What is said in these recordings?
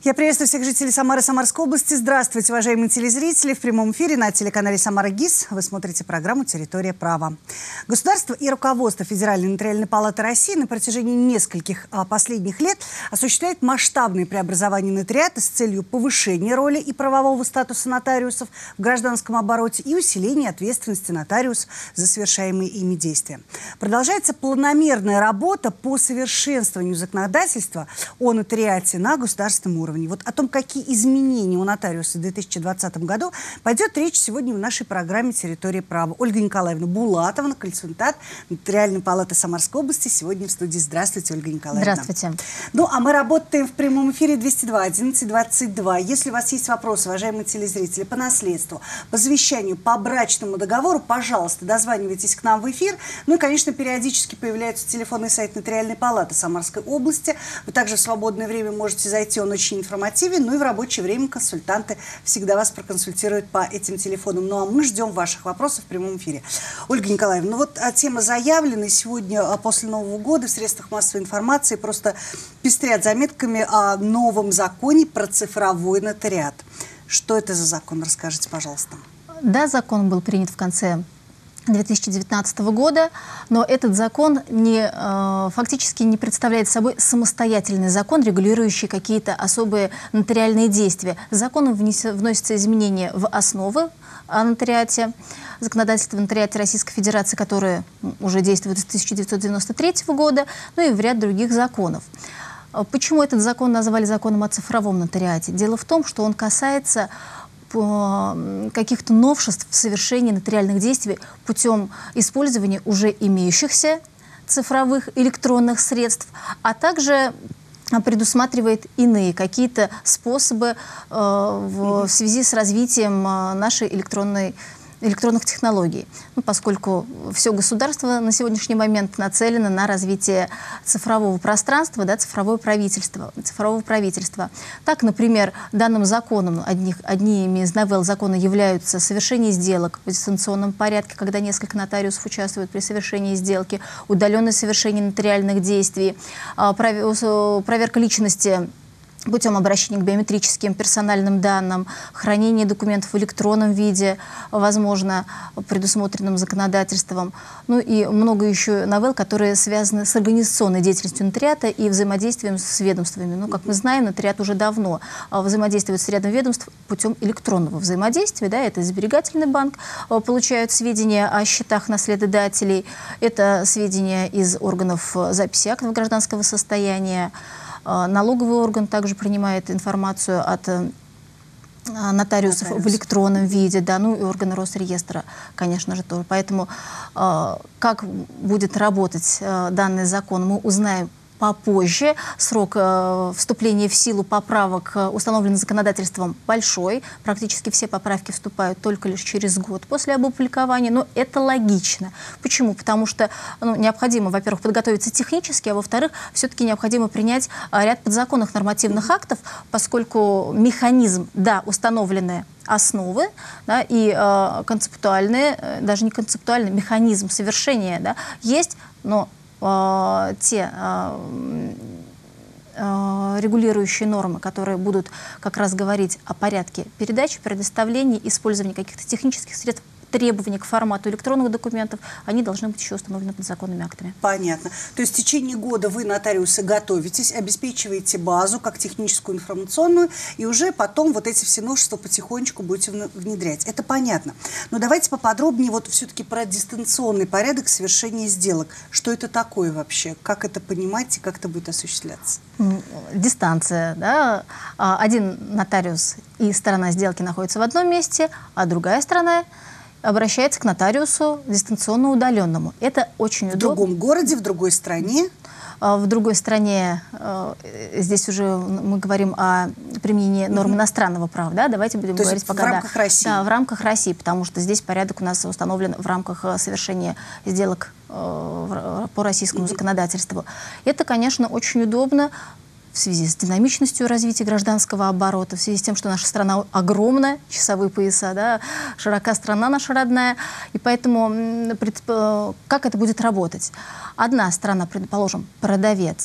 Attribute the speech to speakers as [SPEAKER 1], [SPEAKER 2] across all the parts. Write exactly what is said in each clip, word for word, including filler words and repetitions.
[SPEAKER 1] Я приветствую всех жителей Самары, Самарской области. Здравствуйте, уважаемые телезрители. В прямом эфире на телеканале «Самара ГИС» вы смотрите программу «Территория права». Государство и руководство Федеральной нотариальной палаты России на протяжении нескольких а, последних лет осуществляет масштабные преобразования нотариата с целью повышения роли и правового статуса нотариусов в гражданском обороте и усиления ответственности нотариусов за совершаемые ими действия. Продолжается планомерная работа по совершенствованию законодательства о нотариате на государственном уровне. Вот о том, какие изменения у нотариуса в две тысячи двадцатом году, пойдет речь сегодня в нашей программе «Территория права». Ольга Николаевна Булатовна, консультант Нотариальной палаты Самарской области, сегодня в студии. Здравствуйте, Ольга Николаевна.
[SPEAKER 2] Здравствуйте.
[SPEAKER 1] Ну, а мы работаем в прямом эфире двести два одиннадцать двадцать два. Если у вас есть вопросы, уважаемые телезрители, по наследству, по завещанию, по брачному договору, пожалуйста, дозванивайтесь к нам в эфир. Ну и, конечно, периодически появляется телефонный сайт Нотариальной палаты Самарской области. Вы также в свободное время можете зайти, он очень информативен, ну и в рабочее время консультанты всегда вас проконсультируют по этим телефонам. Ну а мы ждем ваших вопросов в прямом эфире. Ольга Николаевна, ну вот а тема заявлена сегодня а после Нового года в средствах массовой информации просто пестрят заметками о новом законе про цифровой нотариат. Что это за закон? Расскажите, пожалуйста.
[SPEAKER 2] Да, закон был принят в конце две тысячи девятнадцатого года, но этот закон не, э, фактически не представляет собой самостоятельный закон, регулирующий какие-то особые нотариальные действия. Законом внес, вносятся изменения в основы о нотариате, законодательство о нотариате Российской Федерации, которое уже действует с тысяча девятьсот девяносто третьего года, ну и в ряд других законов. Почему этот закон назвали законом о цифровом нотариате? Дело в том, что он касается каких-то новшеств в совершении нотариальных действий путем использования уже имеющихся цифровых электронных средств, а также предусматривает иные какие-то способы э, в, в связи с развитием э, нашей электронной электронных технологий, ну, поскольку все государство на сегодняшний момент нацелено на развитие цифрового пространства, да, цифровое правительство, цифрового правительства. Так, например, данным законом, одних, одними из новелл закона являются совершение сделок в дистанционном порядке, когда несколько нотариусов участвуют при совершении сделки, удаленное совершение нотариальных действий, проверка личности путем обращения к биометрическим персональным данным, хранение документов в электронном виде, возможно, предусмотренным законодательством. Ну и много еще новелл, которые связаны с организационной деятельностью нотариата и взаимодействием с ведомствами. Ну, как мы знаем, нотариат уже давно взаимодействует с рядом ведомств путем электронного взаимодействия. Да, это сберегательный банк, получают сведения о счетах наследодателей, это сведения из органов записи актов гражданского состояния. Налоговый орган также принимает информацию от нотариусов Нотариус. в электронном виде, да, ну и органы Росреестра, конечно же, тоже. Поэтому как будет работать данный закон, мы узнаем попозже. Срок э, вступления в силу поправок, э, установленный законодательством, большой. Практически все поправки вступают только лишь через год после опубликования. Но это логично. Почему? Потому что ну, необходимо, во-первых, подготовиться технически, а во-вторых, все-таки необходимо принять э, ряд подзаконных нормативных актов, поскольку механизм, да, установленные основы, да, и э, концептуальные, э, даже не концептуальный, механизм совершения, да, есть, но те э, э, регулирующие нормы, которые будут как раз говорить о порядке передачи, предоставления, использования каких-то технических средств, требования к формату электронных документов, они должны быть еще установлены подзаконными актами.
[SPEAKER 1] Понятно. То есть в течение года вы, нотариусы, готовитесь, обеспечиваете базу, как техническую, информационную, и уже потом вот эти все новшества потихонечку будете внедрять. Это понятно. Но давайте поподробнее вот все-таки про дистанционный порядок совершения сделок. Что это такое вообще? Как это понимать и как это будет осуществляться?
[SPEAKER 2] Дистанция. Да? Один нотариус и сторона сделки находятся в одном месте, а другая сторона обращается к нотариусу дистанционно удаленному. Это очень удобно.
[SPEAKER 1] В другом городе, в другой стране?
[SPEAKER 2] В другой стране, здесь уже мы говорим о применении норм иностранного права, да? Давайте будем
[SPEAKER 1] То
[SPEAKER 2] говорить
[SPEAKER 1] есть
[SPEAKER 2] пока
[SPEAKER 1] в рамках
[SPEAKER 2] да,
[SPEAKER 1] России?
[SPEAKER 2] Да, в рамках России, потому что здесь порядок у нас установлен в рамках совершения сделок по российскому законодательству. Это, конечно, очень удобно в связи с динамичностью развития гражданского оборота, в связи с тем, что наша страна огромная, часовые пояса, да, широка страна наша родная, и поэтому как это будет работать? Одна сторона, предположим, продавец,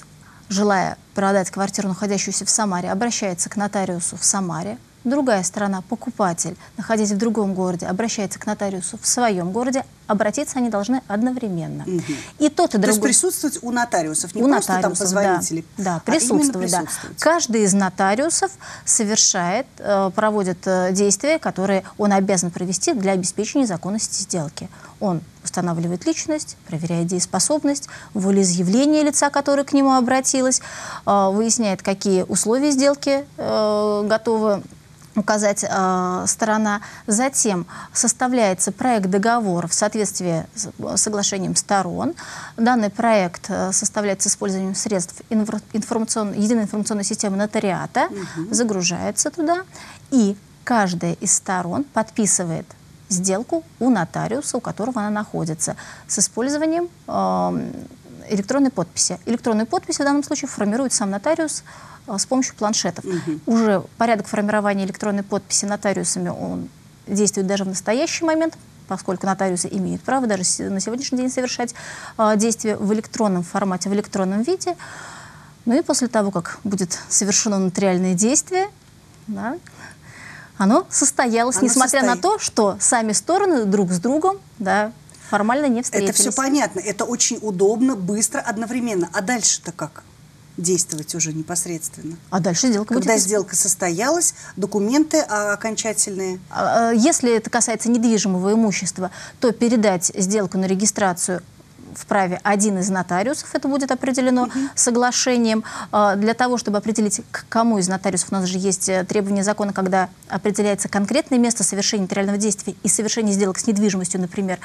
[SPEAKER 2] желая продать квартиру, находящуюся в Самаре, обращается к нотариусу в Самаре. Другая сторона, покупатель, находясь в другом городе, обращается к нотариусу в своем городе. Обратиться они должны одновременно.
[SPEAKER 1] Угу.
[SPEAKER 2] И тот, и другой.
[SPEAKER 1] То есть присутствовать у нотариусов, не
[SPEAKER 2] у
[SPEAKER 1] просто
[SPEAKER 2] нотариусов,
[SPEAKER 1] там позвонители,
[SPEAKER 2] да, да,
[SPEAKER 1] а
[SPEAKER 2] присутствовать,
[SPEAKER 1] именно
[SPEAKER 2] да.
[SPEAKER 1] присутствовать.
[SPEAKER 2] Каждый из нотариусов совершает, проводит действия, которые он обязан провести для обеспечения законности сделки. Он устанавливает личность, проверяет дееспособность, волеизъявление лица, которое к нему обратилось, выясняет, какие условия сделки готовы указать э, сторона. Затем составляется проект договора в соответствии с соглашением сторон. Данный проект э, составляется с использованием средств информацион... единой информационной системы нотариата, угу. загружается туда, и каждая из сторон подписывает сделку у нотариуса, у которого она находится, с использованием э, электронной подписи. Электронную подпись в данном случае формирует сам нотариус с помощью планшетов. Угу. Уже порядок формирования электронной подписи нотариусами он действует даже в настоящий момент, поскольку нотариусы имеют право даже на сегодняшний день совершать э, действия в электронном формате, в электронном виде. Ну и после того, как будет совершено нотариальное действие, да, оно состоялось, оно несмотря состоит. на то, что сами стороны друг с другом, да, формально не встретились.
[SPEAKER 1] Это все понятно, это очень удобно, быстро, одновременно. А дальше-то как? Действовать уже непосредственно.
[SPEAKER 2] А дальше сделка
[SPEAKER 1] Когда
[SPEAKER 2] будет...
[SPEAKER 1] сделка состоялась, документы окончательные.
[SPEAKER 2] Если это касается недвижимого имущества, то передать сделку на регистрацию вправе один из нотариусов, это будет определено угу. соглашением. Для того, чтобы определить, к кому из нотариусов, у нас же есть требования закона, когда определяется конкретное место совершения нотариального действия и совершение сделок с недвижимостью, например,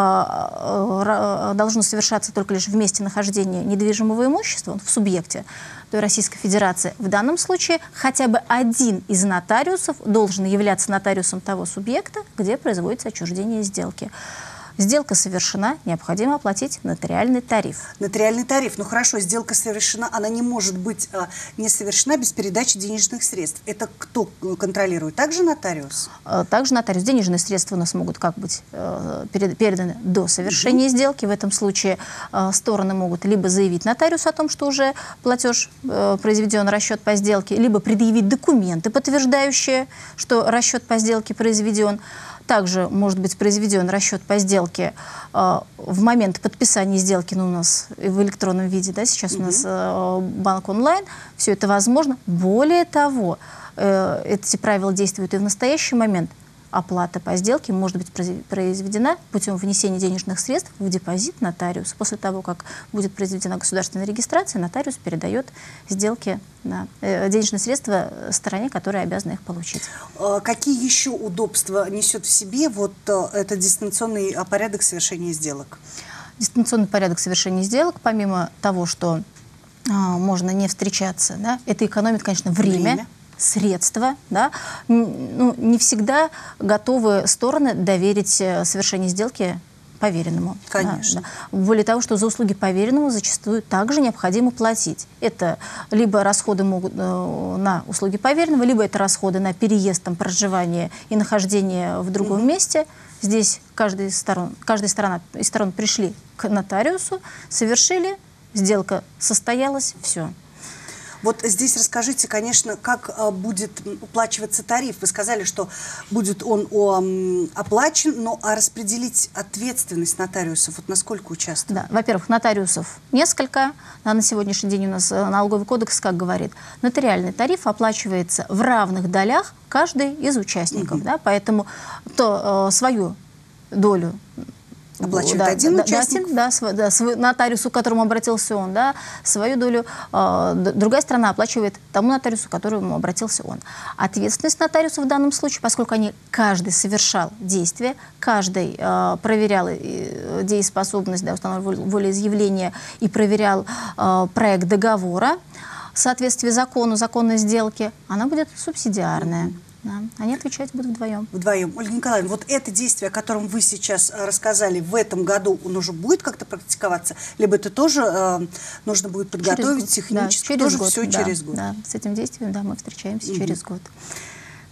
[SPEAKER 2] должно совершаться только лишь в месте нахождения недвижимого имущества, в субъекте, то есть Российской Федерации. В данном случае хотя бы один из нотариусов должен являться нотариусом того субъекта, где производится отчуждение сделки. Сделка совершена, необходимо оплатить нотариальный тариф.
[SPEAKER 1] Нотариальный тариф. Ну хорошо, сделка совершена, она не может быть а, не совершена без передачи денежных средств. Это кто контролирует? Также нотариус?
[SPEAKER 2] Также нотариус. Денежные средства у нас могут как быть э, переданы до совершения угу. сделки. В этом случае э, стороны могут либо заявить нотариусу о том, что уже платеж э, произведен, расчет по сделке, либо предъявить документы, подтверждающие, что расчет по сделке произведен. Также может быть произведен расчет по сделке э, в момент подписания сделки, ну, у нас в электронном виде, да, сейчас mm-hmm. у нас э, банк онлайн, все это возможно. Более того, э, эти правила действуют и в настоящий момент. Оплата по сделке может быть произведена путем внесения денежных средств в депозит нотариуса. После того, как будет произведена государственная регистрация, нотариус передает сделки на э, денежные средства стороне, которая обязана их получить.
[SPEAKER 1] Какие еще удобства несет в себе вот этот дистанционный порядок совершения сделок?
[SPEAKER 2] Дистанционный порядок совершения сделок, помимо того, что э, можно не встречаться, да, это экономит, конечно, время. время. средства, да, ну, не всегда готовы стороны доверить совершение сделки поверенному.
[SPEAKER 1] Конечно.
[SPEAKER 2] Да, да. Более того, что за услуги поверенному зачастую также необходимо платить. Это либо расходы могут, э, на услуги поверенного, либо это расходы на переезд, там, проживание и нахождение в другом угу. месте. Здесь каждая из сторон, каждая сторона, из сторон пришли к нотариусу, совершили, сделка состоялась, все.
[SPEAKER 1] Вот здесь расскажите, конечно, как а, будет уплачиваться тариф. Вы сказали, что будет он о, оплачен, но а распределить ответственность нотариусов, вот насколько участвуют?
[SPEAKER 2] Да, во-первых, нотариусов несколько. Да, на сегодняшний день у нас налоговый кодекс, как говорит, нотариальный тариф оплачивается в равных долях каждый из участников. Mm-hmm. Да, поэтому то, э, свою долю
[SPEAKER 1] оплачивает
[SPEAKER 2] да,
[SPEAKER 1] один
[SPEAKER 2] да,
[SPEAKER 1] участник?
[SPEAKER 2] Да, да, да, свой, нотариусу, к которому обратился он, да, свою долю. Э, другая сторона оплачивает тому нотариусу, к которому обратился он. Ответственность нотариуса в данном случае, поскольку они, каждый совершал действие, каждый э, проверял э, дееспособность, да, установленное волеизъявление и проверял э, проект договора в соответствии закону, законной сделки, она будет субсидиарная. Mm-hmm. Да, они отвечать будут вдвоем.
[SPEAKER 1] Вдвоем. Ольга Николаевна, вот это действие, о котором вы сейчас рассказали, в этом году он уже будет как-то практиковаться? Либо это тоже э, нужно будет подготовить технически?
[SPEAKER 2] Да, через
[SPEAKER 1] тоже
[SPEAKER 2] год,
[SPEAKER 1] все
[SPEAKER 2] да,
[SPEAKER 1] через год?
[SPEAKER 2] Да, с этим действием, да, мы встречаемся mm-hmm. через год.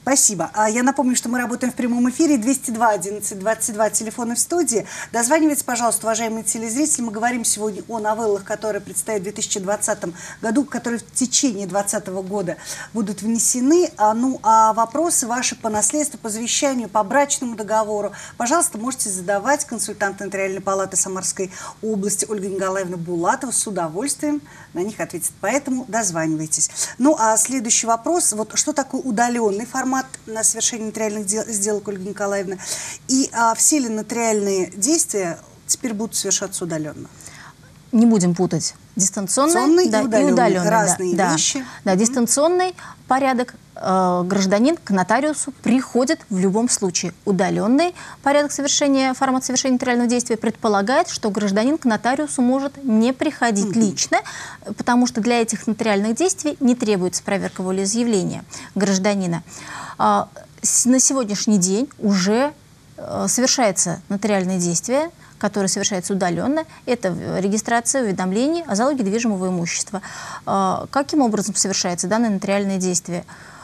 [SPEAKER 1] Спасибо. А я напомню, что мы работаем в прямом эфире. двести два одиннадцать двадцать два, телефоны в студии. Дозванивайтесь, пожалуйста, уважаемые телезрители. Мы говорим сегодня о новеллах, которые предстоят в две тысячи двадцатом году, которые в течение двадцатого года будут внесены. А, ну, а вопросы ваши по наследству, по завещанию, по брачному договору, пожалуйста, можете задавать. Консультант Нотариальной палаты Самарской области Ольга Николаевна Булатова с удовольствием на них ответит. Поэтому дозванивайтесь. Ну, а следующий вопрос. Вот что такое удаленный формат на совершение нотариальных дел, сделок, Ольга Николаевна? И а, все ли нотариальные действия теперь будут совершаться удаленно?
[SPEAKER 2] Не будем путать дистанционный, да, и удаленный. И удаленный
[SPEAKER 1] разные
[SPEAKER 2] да,
[SPEAKER 1] вещи.
[SPEAKER 2] Да, да,
[SPEAKER 1] mm-hmm.
[SPEAKER 2] дистанционный порядок э, гражданин к нотариусу приходит в любом случае. Удаленный порядок совершения, формат совершения нотариального действия предполагает, что гражданин к нотариусу может не приходить mm-hmm. лично, потому что для этих нотариальных действий не требуется проверка волеизъявления гражданина. Э, на сегодняшний день уже э, совершается нотариальное действие, который совершается удаленно, это регистрация уведомлений о залоге движимого имущества. Каким образом совершается данное нотариальное действие?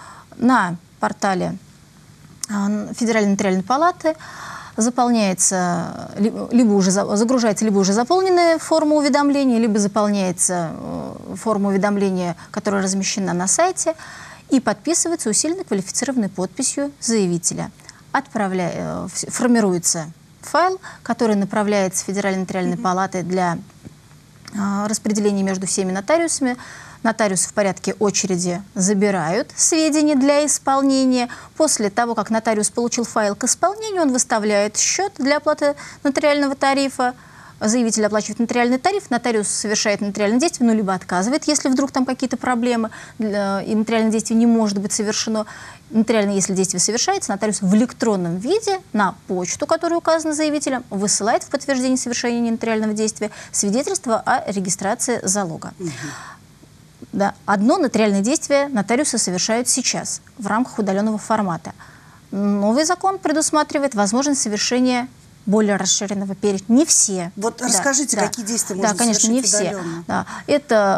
[SPEAKER 2] На портале Федеральной нотариальной палаты заполняется, либо уже загружается либо уже заполненная форма уведомления, либо заполняется форма уведомления, которая размещена на сайте, и подписывается усиленной квалифицированной подписью заявителя. Отправля... Формируется файл, который направляется Федеральной нотариальной mm-hmm. палаты для э, распределения между всеми нотариусами. Нотариусы в порядке очереди забирают сведения для исполнения. После того, как нотариус получил файл к исполнению, он выставляет счет для оплаты нотариального тарифа. Заявитель оплачивает нотариальный тариф, нотариус совершает нотариальное действие, ну, либо отказывает, если вдруг там какие-то проблемы, и нотариальное действие не может быть совершено. Нотариально, если действие совершается, нотариус в электронном виде на почту, которая указана заявителем, высылает в подтверждение совершения нотариального действия свидетельство о регистрации залога. Угу. Да. Одно нотариальное действие нотариусы совершают сейчас в рамках удаленного формата. Новый закон предусматривает возможность совершения более расширенного перечня. Не все.
[SPEAKER 1] Вот да, расскажите, да, какие действия
[SPEAKER 2] да,
[SPEAKER 1] можно
[SPEAKER 2] конечно, не
[SPEAKER 1] совершить
[SPEAKER 2] все. Да. Это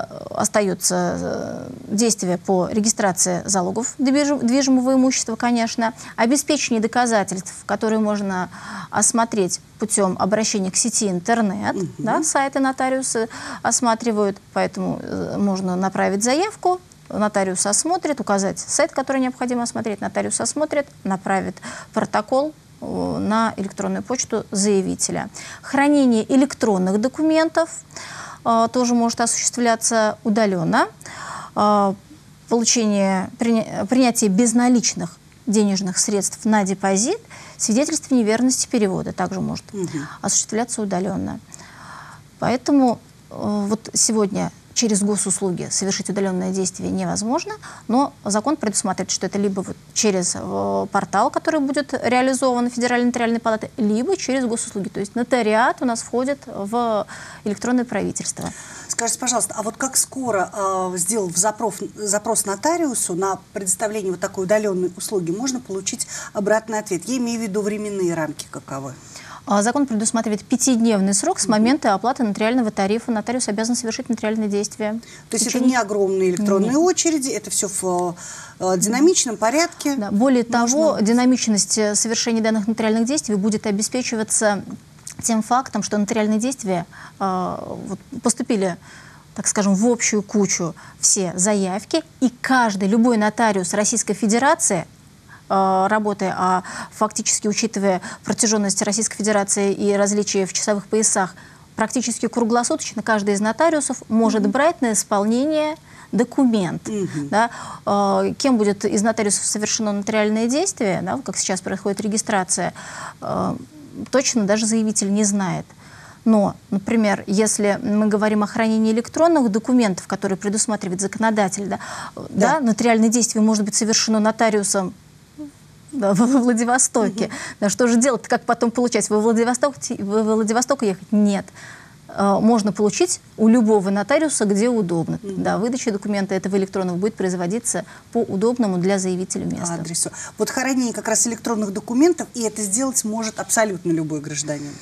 [SPEAKER 2] остаются действия по регистрации залогов движимого имущества, конечно, обеспечение доказательств, которые можно осмотреть путем обращения к сети интернет, угу. да, сайты нотариусы осматривают, поэтому можно направить заявку, нотариус осмотрит, указать сайт, который необходимо осмотреть, нотариус осмотрит, направит протокол на электронную почту заявителя. Хранение электронных документов э, тоже может осуществляться удаленно. Э, получение, приня, принятие безналичных денежных средств на депозит, свидетельство неверности перевода также может угу. осуществляться удаленно. Поэтому э, вот сегодня через госуслуги совершить удаленное действие невозможно, но закон предусматривает, что это либо вот через э, портал, который будет реализован Федеральной нотариальной палаты, либо через госуслуги. То есть нотариат у нас входит в электронное правительство.
[SPEAKER 1] Скажите, пожалуйста, а вот как скоро, э, сделав запрос, запрос нотариусу на предоставление вот такой удаленной услуги, можно получить обратный ответ? Я имею в виду временные рамки каковы?
[SPEAKER 2] Закон предусматривает пятидневный срок с момента оплаты нотариального тарифа. Нотариус обязан совершить нотариальное действие.
[SPEAKER 1] То есть течение... это не огромные электронные Нет. очереди, это все в э, динамичном порядке?
[SPEAKER 2] Да. Более
[SPEAKER 1] Можно...
[SPEAKER 2] того, динамичность совершения данных нотариальных действий будет обеспечиваться тем фактом, что нотариальные действия э, вот, поступили, так скажем, в общую кучу все заявки, и каждый, любой нотариус Российской Федерации, работая, а фактически учитывая протяженность Российской Федерации и различия в часовых поясах, практически круглосуточно каждый из нотариусов может mm-hmm. брать на исполнение документ. Mm-hmm. Да, кем будет из нотариусов совершено нотариальное действие, да, как сейчас происходит регистрация, точно даже заявитель не знает. Но, например, если мы говорим о хранении электронных документов, которые предусматривает законодатель, да, да. Да, нотариальное действие может быть совершено нотариусом Да, во Владивостоке. Mm-hmm. Да, что же делать? Как потом получать? Во Владивосток, во Владивосток ехать? Нет. Можно получить у любого нотариуса, где удобно. Mm-hmm. Да, выдача документа этого электронного будет производиться по удобному для заявителя месту.
[SPEAKER 1] Адресу. Вот хранение как раз электронных документов, и это сделать может абсолютно любой гражданин.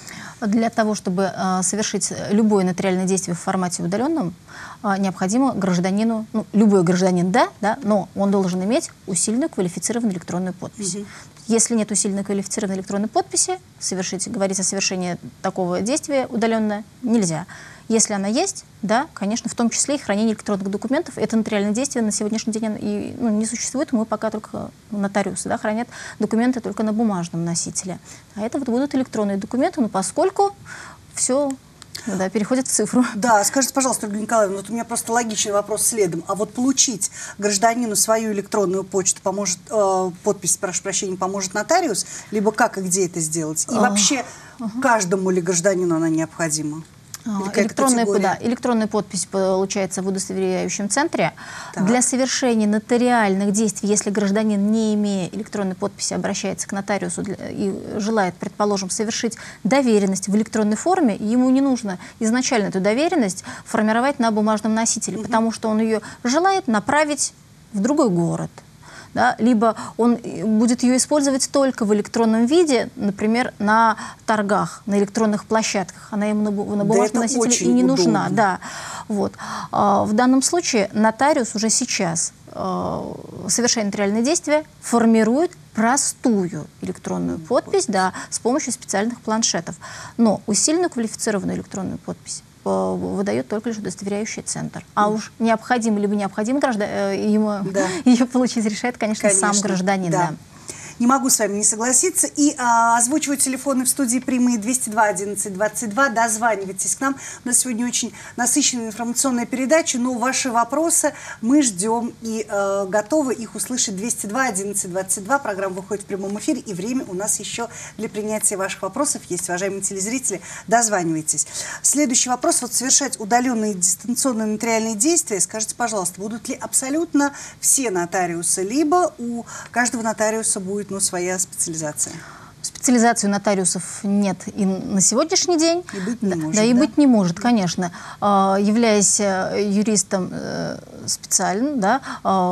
[SPEAKER 2] Для того, чтобы э, совершить любое нотариальное действие в формате удаленном, э, необходимо гражданину, ну, любой гражданин, да, да, но он должен иметь усиленную квалифицированную электронную подпись. Угу. Если нет усиленной квалифицированной электронной подписи, совершить, говорить о совершении такого действия удаленно нельзя. Если она есть, да, конечно, в том числе и хранение электронных документов. Это нотариальное действие на сегодняшний день и, ну, не существует. Мы пока только нотариусы, да, хранят документы только на бумажном носителе. А это вот будут электронные документы, но поскольку все, да, переходит в цифру.
[SPEAKER 1] Да, скажите, пожалуйста, Ольга Николаевна, вот у меня просто логичный вопрос следом. А вот получить гражданину свою электронную почту поможет, э, подпись, прошу прощения, поможет нотариус? Либо как и где это сделать? И вообще каждому ли гражданину она необходима?
[SPEAKER 2] Электронная, да, электронная подпись получается в удостоверяющем центре.
[SPEAKER 1] Так.
[SPEAKER 2] Для совершения нотариальных действий, если гражданин, не имея электронной подписи, обращается к нотариусу для, и желает, предположим, совершить доверенность в электронной форме, ему не нужно изначально эту доверенность формировать на бумажном носителе, угу. потому что он ее желает направить в другой город. Да, либо он будет ее использовать только в электронном виде, например, на торгах, на электронных площадках. Она ему на, на бумажном да, носителе и не удобно. нужна. Да. Вот. А, в данном случае нотариус уже сейчас, а, совершая нотариальные действия, формирует простую электронную подпись, да, с помощью специальных планшетов. Но усиленную квалифицированную электронную подпись выдает только лишь удостоверяющий центр. А mm. уж необходимо либо необходимо граждан... ему да. ее получить решает, конечно, конечно. сам гражданин.
[SPEAKER 1] Да.
[SPEAKER 2] Да.
[SPEAKER 1] Не могу с вами не согласиться. И а, озвучиваю телефоны в студии прямые двести два одиннадцать двадцать два. Дозванивайтесь к нам. У нас сегодня очень насыщенная информационная передача, но ваши вопросы мы ждем и а, готовы их услышать. двести два одиннадцать двадцать два. Программа выходит в прямом эфире, и время у нас еще для принятия ваших вопросов есть. Уважаемые телезрители, дозванивайтесь. Следующий вопрос. Вот совершать удаленные дистанционные нотариальные действия, скажите, пожалуйста, будут ли абсолютно все нотариусы, либо у каждого нотариуса будет ну, своя специализация?
[SPEAKER 2] Специализации у нотариусов нет и на сегодняшний день.
[SPEAKER 1] И быть не
[SPEAKER 2] да,
[SPEAKER 1] может.
[SPEAKER 2] Да, и
[SPEAKER 1] да?
[SPEAKER 2] быть не может, конечно. Являясь юристом специальным, да,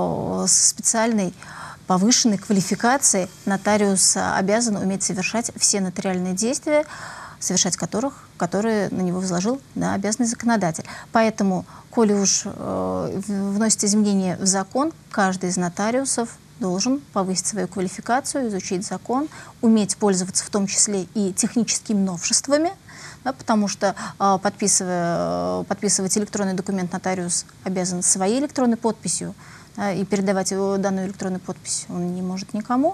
[SPEAKER 2] с специальной повышенной квалификацией, нотариус обязан уметь совершать все нотариальные действия, совершать которых, которые на него возложил, да, обязанный законодатель. Поэтому, коли уж э, вносят изменения в закон, каждый из нотариусов должен повысить свою квалификацию, изучить закон, уметь пользоваться в том числе и техническими новшествами, да, потому что э, подписывая, подписывать электронный документ нотариус обязан своей электронной подписью, да, и передавать его данную электронную подпись он не может никому.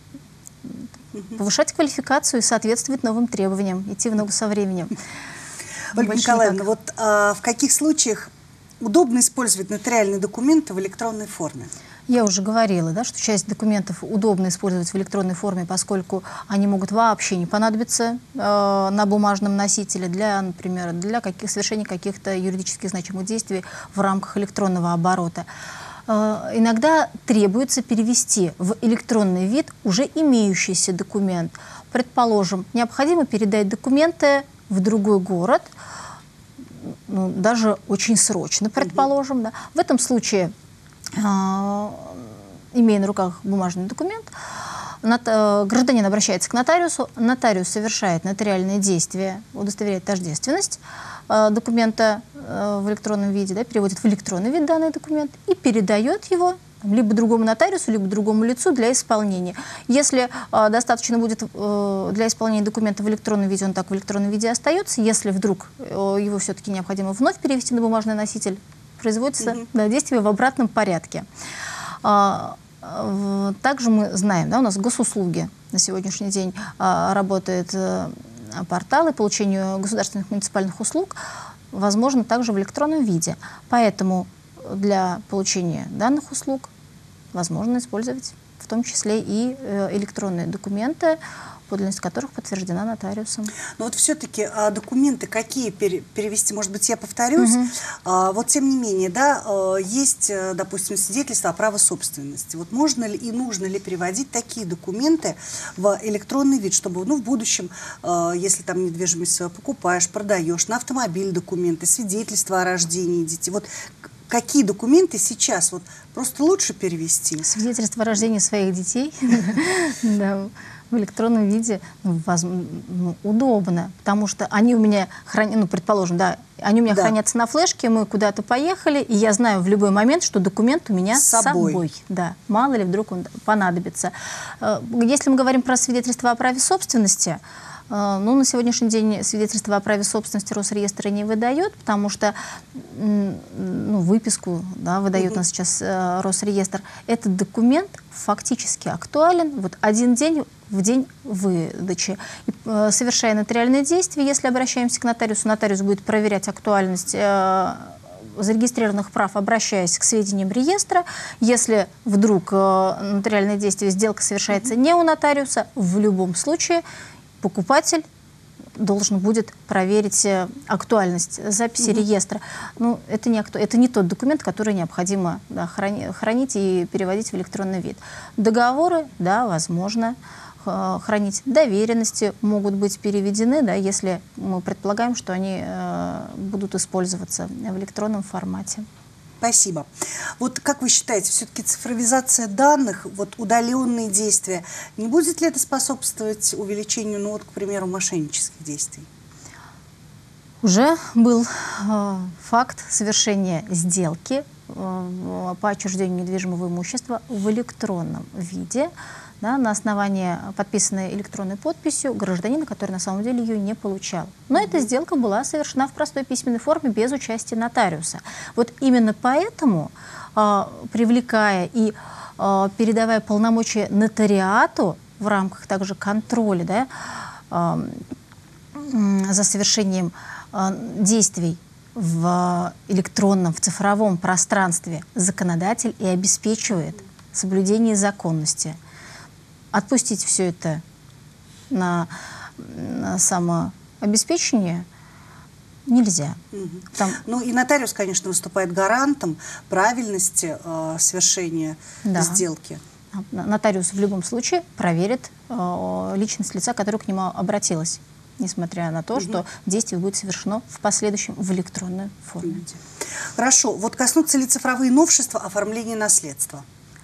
[SPEAKER 2] Повышать квалификацию и соответствовать новым требованиям, идти в ногу со временем.
[SPEAKER 1] Ольга Николаевна, вот а, в каких случаях удобно использовать нотариальные документы в электронной форме?
[SPEAKER 2] Я уже говорила, да, что часть документов удобно использовать в электронной форме, поскольку они могут вообще не понадобиться э, на бумажном носителе для, например, для каких, совершения каких-то юридически значимых действий в рамках электронного оборота. Э, иногда требуется перевести в электронный вид уже имеющийся документ. Предположим, необходимо передать документы в другой город, ну, даже очень срочно, предположим. Да. В этом случае, имея на руках бумажный документ, гражданин обращается к нотариусу, нотариус совершает нотариальные действия, удостоверяет тождественность документа в электронном виде, да, переводит в электронный вид данный документ и передает его либо другому нотариусу, либо другому лицу для исполнения. Если э, достаточно будет э, для исполнения документа в электронном виде, он так в электронном виде остается. Если вдруг э, его все-таки необходимо вновь перевести на бумажный носитель, производится mm-hmm. да, действие в обратном порядке. А, э, также мы знаем, да, у нас госуслуги на сегодняшний день э, работает э, портал, и получение государственных муниципальных услуг возможно также в электронном виде. Поэтому для получения данных услуг возможно использовать в том числе и электронные документы, подлинность которых подтверждена нотариусом.
[SPEAKER 1] Но вот все-таки а, документы какие пере, перевести, может быть, я повторюсь, угу. а, вот тем не менее, да, а, есть, допустим, свидетельство о праве собственности. Вот можно ли и нужно ли переводить такие документы в электронный вид, чтобы, ну, в будущем, а, если там недвижимость покупаешь, продаешь, на автомобиль документы, свидетельство о рождении детей, вот какие документы сейчас вот просто лучше перевести?
[SPEAKER 2] Свидетельство о рождении своих детей. в электронном виде ну, воз, ну, удобно, потому что они у меня хранятся, ну, предположим, да, они у меня да. хранятся на флешке, мы куда-то поехали, и я знаю в любой момент, что документ у меня с собой. С собой. Да, мало ли вдруг он понадобится. Если мы говорим про свидетельство о праве собственности, ну, на сегодняшний день свидетельство о праве собственности Росреестр не выдает, потому что ну, выписку да, выдает mm-hmm. у нас сейчас э, Росреестр. Этот документ фактически актуален вот один день в день выдачи. И, э, совершая нотариальные действия, если обращаемся к нотариусу, нотариус будет проверять актуальность э, зарегистрированных прав, обращаясь к сведениям реестра. Если вдруг э, нотариальное действие, сделка совершается mm-hmm. не у нотариуса, в любом случае покупатель должен будет проверить актуальность записи угу. реестра. Ну, это не, акту... это не тот документ, который необходимо да, храни... хранить и переводить в электронный вид. Договоры, да, возможно, хранить. Доверенности могут быть переведены, да, если мы предполагаем, что они э, будут использоваться в электронном формате.
[SPEAKER 1] Спасибо. Вот как вы считаете, все-таки цифровизация данных, вот удаленные действия, не будет ли это способствовать увеличению, ну вот, к примеру, мошеннических действий?
[SPEAKER 2] Уже был э, факт совершения сделки э, по отчуждению недвижимого имущества в электронном виде, да, на основании подписанной электронной подписью гражданина, который на самом деле ее не получал. Но эта сделка была совершена в простой письменной форме без участия нотариуса. Вот именно поэтому, э, привлекая и э, передавая полномочия нотариату в рамках также контроля да, э, э, за совершением э, действий в электронном, в цифровом пространстве, законодатель и обеспечивает соблюдение законности. Отпустить все это на, на самообеспечение нельзя. Угу. Там...
[SPEAKER 1] Ну и нотариус, конечно, выступает гарантом правильности э, совершения да. сделки.
[SPEAKER 2] Нотариус в любом случае проверит э, личность лица, которое к нему обратилось, несмотря на то, угу. что действие будет совершено в последующем в электронной форме.
[SPEAKER 1] Хорошо. Вот коснутся ли цифровые новшества оформления наследства?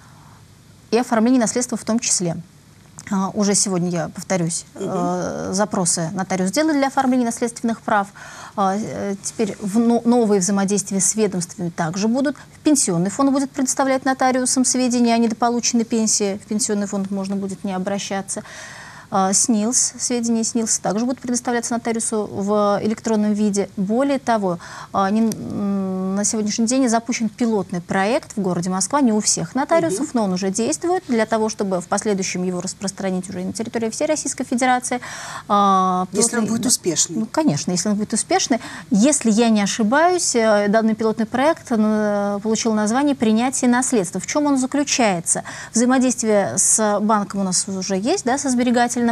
[SPEAKER 2] И оформление наследства в том числе. Uh, уже сегодня, я повторюсь, uh-huh. uh, запросы нотариус делает для оформления наследственных прав. Uh, теперь в но новые взаимодействия с ведомствами также будут. Пенсионный фонд будет предоставлять нотариусам сведения о недополученной пенсии. В пенсионный фонд можно будет не обращаться. Uh, СНИЛС, сведения СНИЛС также будут предоставляться нотариусу в электронном виде. Более того, uh, не, на сегодняшний день запущен пилотный проект в городе Москва, не у всех нотариусов, угу. но он уже действует для того, чтобы в последующем его распространить уже на территории всей Российской Федерации. Uh,
[SPEAKER 1] если пилотный, он будет успешный.
[SPEAKER 2] Ну, конечно, если он будет успешный. Если я не ошибаюсь, данный пилотный проект получил название «Принятие наследства». В чем он заключается? Взаимодействие с банком у нас уже есть, да, со сберегательным.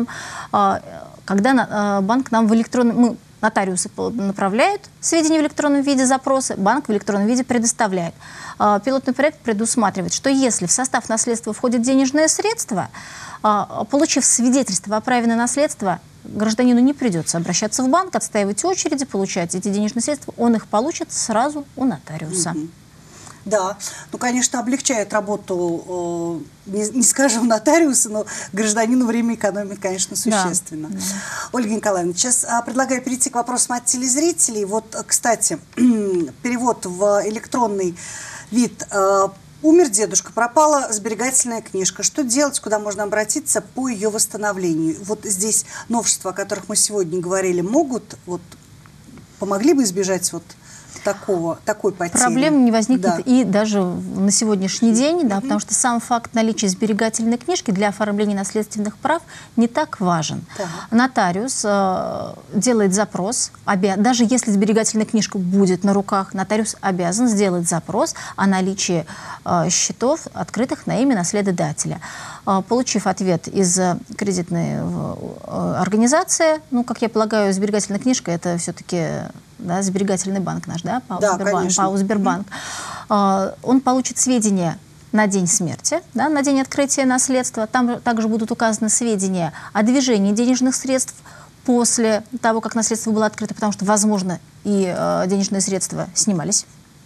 [SPEAKER 2] Когда банк нам в электронном... Мы, нотариусы направляют сведения в электронном виде, запросы, банк в электронном виде предоставляет. Пилотный проект предусматривает, что если в состав наследства входят денежные средства, получив свидетельство о праве на наследство, гражданину не придется обращаться в банк, отстаивать очереди, получать эти денежные средства, он их получит сразу у нотариуса. Mm-hmm.
[SPEAKER 1] Да, ну, конечно, облегчает работу, э, не, не скажем нотариуса, но гражданину время экономит, конечно, существенно. Да. Ольга Николаевна, сейчас а, предлагаю перейти к вопросам от телезрителей. Вот, кстати, перевод в электронный вид. Э, умер дедушка, пропала сберегательная книжка. Что делать, куда можно обратиться по ее восстановлению? Вот здесь новшества, о которых мы сегодня говорили, могут, вот, помогли бы избежать вот такого, такой потери.
[SPEAKER 2] Проблем не возникнет да. и даже на сегодняшний день, да, mm-hmm. потому что сам факт наличия сберегательной книжки для оформления наследственных прав не так важен. Да. Нотариус э, делает запрос, обя... даже если сберегательная книжка будет на руках, нотариус обязан сделать запрос о наличии э, счетов, открытых на имя наследодателя. Э, получив ответ из кредитной э, организации, ну, как я полагаю, сберегательная книжка — это все-таки... Да, сберегательный банк наш, да, ПАО, да, Сбербанк, ПАО Сбербанк. Mm-hmm. Он получит сведения на день смерти, да, на день открытия наследства. Там также будут указаны сведения о движении денежных средств после того, как наследство было открыто, потому что, возможно, и э, денежные средства снимались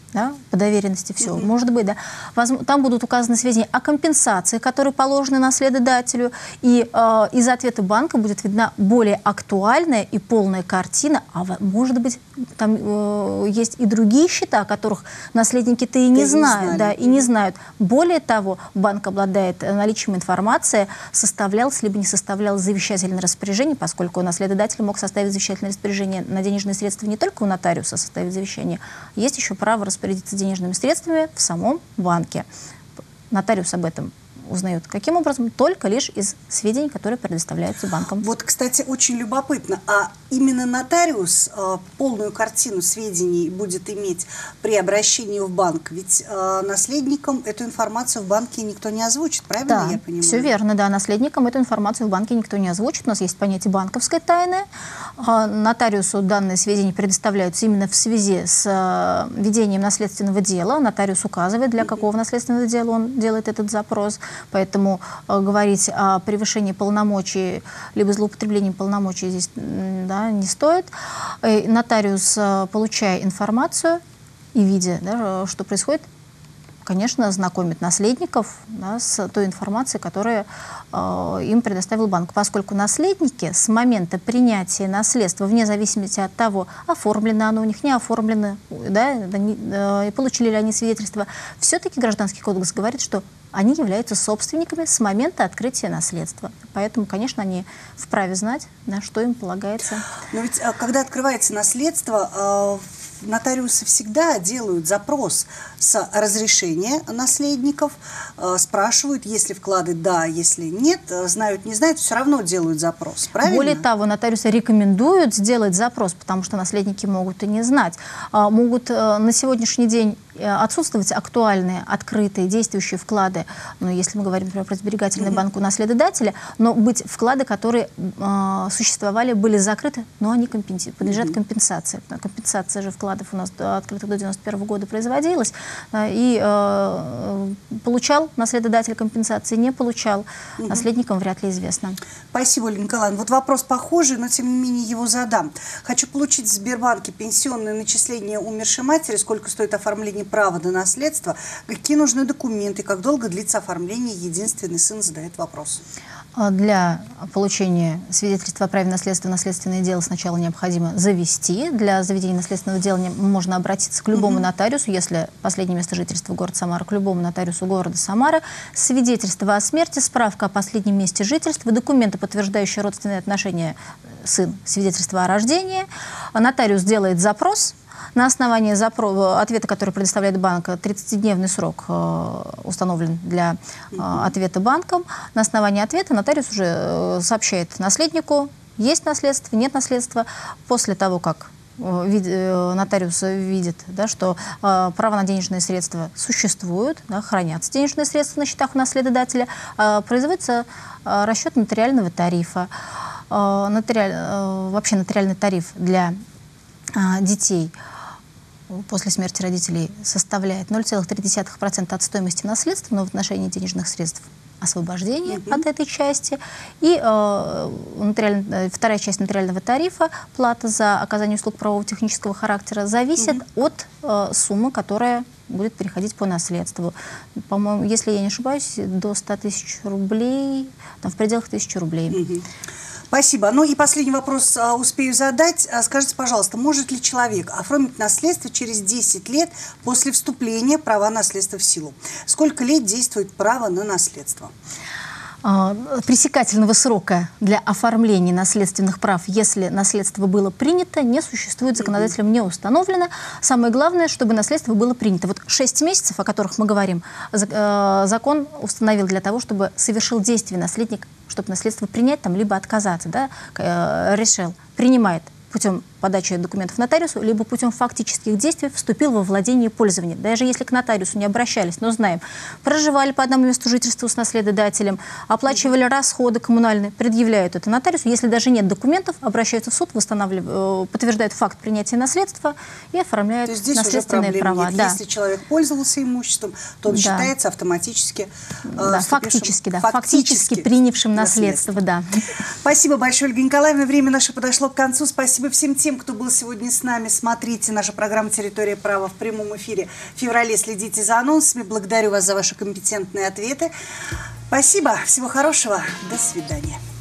[SPEAKER 2] да, по доверенности все,
[SPEAKER 1] Mm-hmm.
[SPEAKER 2] может быть, да. Возможно, там будут указаны сведения о компенсации, которые положены наследодателю, и э, из ответа банка будет видна более актуальная и полная картина, а может быть, там э, есть и другие счета, о которых наследники-то и не
[SPEAKER 1] Ты
[SPEAKER 2] знают,
[SPEAKER 1] не
[SPEAKER 2] да,
[SPEAKER 1] знали.
[SPEAKER 2] и не знают. Более того, банк обладает наличием информации, составлялось либо не составлялось завещательное распоряжение, поскольку наследодатель мог составить завещательное распоряжение на денежные средства не только у нотариуса составить завещание, есть еще право распорядиться денежными средствами в самом банке. Нотариус об этом узнает. Каким образом? Только лишь из сведений, которые предоставляются банком.
[SPEAKER 1] Вот, кстати, очень любопытно. А именно нотариус э, полную картину сведений будет иметь при обращении в банк? Ведь э, наследникам эту информацию в банке никто не озвучит, правильно
[SPEAKER 2] Да,
[SPEAKER 1] я понимаю?
[SPEAKER 2] все верно, да. Наследникам эту информацию в банке никто не озвучит. У нас есть понятие банковской тайны. А, нотариусу данные сведения предоставляются именно в связи с а, ведением наследственного дела. Нотариус указывает, для какого наследственного дела он делает этот запрос. Поэтому э, говорить о превышении полномочий либо злоупотреблении полномочий здесь да, не стоит. Э, нотариус, э, получая информацию и видя, да, что происходит, конечно, знакомит наследников да, с той информацией, которую э, им предоставил банк. Поскольку наследники с момента принятия наследства, вне зависимости от того, оформлено оно у них, не оформлено, да, э, получили ли они свидетельство, все-таки Гражданский кодекс говорит, что они являются собственниками с момента открытия наследства. Поэтому, конечно, они вправе знать, да, что им полагается.
[SPEAKER 1] Но ведь, когда открывается наследство, нотариусы всегда делают запрос с разрешения наследников, спрашивают, если вклады да, если нет, знают, не знают, все равно делают запрос, правильно?
[SPEAKER 2] Более того, нотариусы рекомендуют сделать запрос, потому что наследники могут и не знать. Могут на сегодняшний день отсутствовать актуальные, открытые, действующие вклады, ну, если мы говорим, например, про сберегательный mm-hmm. банк у наследодателя, но быть вклады, которые э, существовали, были закрыты, но они компенси- подлежат mm-hmm. компенсации. Компенсация же вкладов у нас открытых до девяносто первого года производилась, э, и э, получал наследодатель компенсации, не получал, mm-hmm. наследникам вряд ли известно.
[SPEAKER 1] Спасибо, Ольга Николаевна. Вот вопрос похожий, но тем не менее его задам. Хочу получить в Сбербанке пенсионное начисление умершей матери, сколько стоит оформление права на наследство, какие нужны документы, как долго длится оформление, единственный сын задает вопрос.
[SPEAKER 2] Для получения свидетельства о праве наследства наследственное дело сначала необходимо завести. Для заведения наследственного дела можно обратиться к любому mm-hmm. нотариусу, если последнее место жительства город Самара, к любому нотариусу города Самары. Свидетельство о смерти, справка о последнем месте жительства, документы, подтверждающие родственные отношения сын, свидетельство о рождении. Нотариус делает запрос. На основании запро- ответа, который предоставляет банк, тридцатидневный срок э, установлен для э, ответа банком. На основании ответа нотариус уже э, сообщает наследнику, есть наследство, нет наследства. После того, как э, вид, э, нотариус видит, да, что э, право на денежные средства существуют, да, хранятся денежные средства на счетах у наследодателя, э, производится э, расчет нотариального тарифа. Э, нотариаль, э, вообще нотариальный тариф для э, детей после смерти родителей составляет ноль целых три десятых процента от стоимости наследства, но в отношении денежных средств освобождение mm-hmm. от этой части. И э, вторая часть нотариального тарифа, плата за оказание услуг правово-технического характера, зависит mm-hmm. от э, суммы, которая будет переходить по наследству. По-моему, если я не ошибаюсь, до ста тысяч рублей, там, в пределах тысячи рублей.
[SPEAKER 1] Mm-hmm. Спасибо. Ну и последний вопрос а, успею задать. А, скажите, пожалуйста, может ли человек оформить наследство через десять лет после вступления права наследства в силу? Сколько лет действует право на наследство?
[SPEAKER 2] Пресекательного срока для оформления наследственных прав, если наследство было принято, не существует, законодателем не установлено. Самое главное, чтобы наследство было принято. Вот шесть месяцев, о которых мы говорим, закон установил для того, чтобы совершил действие наследник, чтобы наследство принять там, либо отказаться, да, решил, принимает путем подачи документов нотариусу, либо путем фактических действий вступил во владение и пользование. Даже если к нотариусу не обращались, но знаем, проживали по одному месту жительства с наследодателем, оплачивали расходы коммунальные, предъявляют это нотариусу. Если даже нет документов, обращаются в суд, восстанавливают, подтверждают факт принятия наследства и оформляют наследственные права.
[SPEAKER 1] Да. Если человек пользовался имуществом, то он да. считается автоматически
[SPEAKER 2] да, фактически, да, фактически, фактически принявшим наследство. наследство да.
[SPEAKER 1] Спасибо большое, Ольга Николаевна. Время наше подошло к концу. Спасибо всем тем, всем, кто был сегодня с нами. Смотрите нашу программу «Территория права» в прямом эфире в феврале. Следите за анонсами. Благодарю вас за ваши компетентные ответы. Спасибо. Всего хорошего. До свидания.